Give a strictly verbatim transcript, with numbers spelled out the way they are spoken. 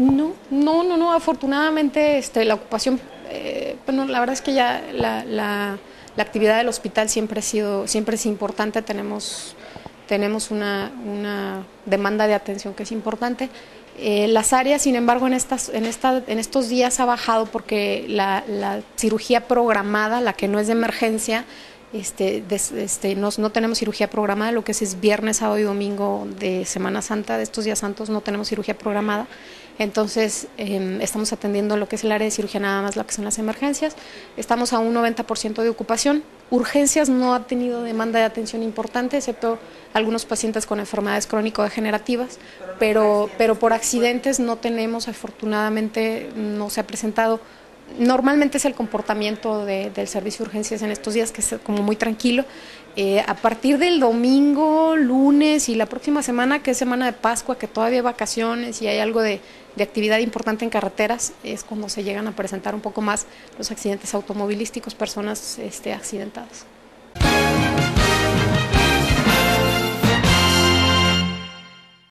No, no, no, no, afortunadamente este, la ocupación, eh, bueno, la verdad es que ya la, la, la actividad del hospital siempre ha sido, siempre es importante, tenemos, tenemos una, una demanda de atención que es importante. Eh, las áreas, sin embargo, en, estas, en, esta, en estos días ha bajado porque la, la cirugía programada, la que no es de emergencia, Este, des, este, no, no tenemos cirugía programada, lo que es, es viernes, sábado y domingo de Semana Santa, de estos días santos, no tenemos cirugía programada. Entonces, eh, estamos atendiendo lo que es el área de cirugía, nada más lo que son las emergencias. Estamos a un noventa por ciento de ocupación. Urgencias no ha tenido demanda de atención importante, excepto algunos pacientes con enfermedades crónico-degenerativas, pero, pero por accidentes no tenemos, afortunadamente, no se ha presentado. Normalmente es el comportamiento de, del servicio de urgencias en estos días, que es como muy tranquilo. Eh, a partir del domingo, lunes y la próxima semana, que es semana de Pascua, que todavía hay vacaciones y hay algo de, de actividad importante en carreteras, es cuando se llegan a presentar un poco más los accidentes automovilísticos, personas este, accidentadas.